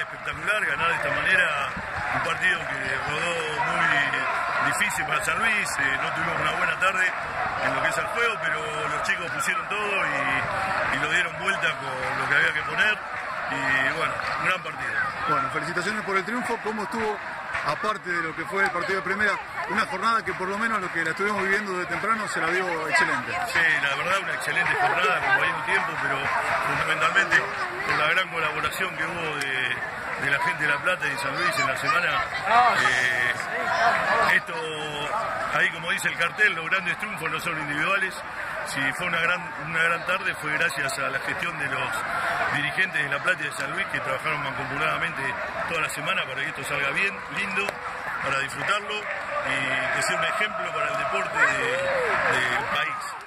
espectacular ganar de esta manera un partido que rodó muy difícil para San Luis. No tuvimos una buena tarde en lo que es el juego, pero los chicos pusieron todo y lo dieron vuelta con lo que había que poner. Y bueno, un gran partido. Bueno, felicitaciones por el triunfo. ¿Cómo estuvo, aparte de lo que fue el partido de primera, una jornada que por lo menos lo que la estuvimos viviendo de temprano se la dio excelente? Sí, la verdad una excelente jornada como hay un tiempo, pero fundamentalmente por la gran colaboración que hubo de la gente de La Plata y de San Luis en la semana. Esto, ahí como dice el cartel, los grandes triunfos no son individuales. Si fue una gran tarde fue gracias a la gestión de los dirigentes de La Plata y de San Luis, que trabajaron mancomunadamente toda la semana para que esto salga bien, lindo, para disfrutarlo y que sea un ejemplo para el deporte del país.